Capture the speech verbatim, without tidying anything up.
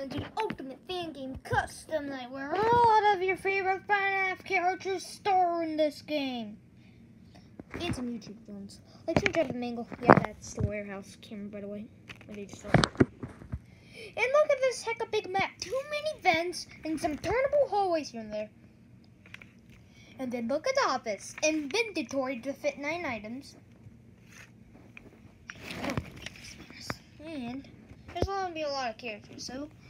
on to the Ultimate Fan Game Custom Night, where a lot of your favorite FNAF characters star in this game. And some YouTube films. Like some Jeff Mangle. Yeah, that's the warehouse camera, by the way. I need to start. And look at this heck of big map. Too many vents and some turnable hallways here and there. And then look at the office. Inventory to fit nine items. Oh, and there's going to be a lot of characters, so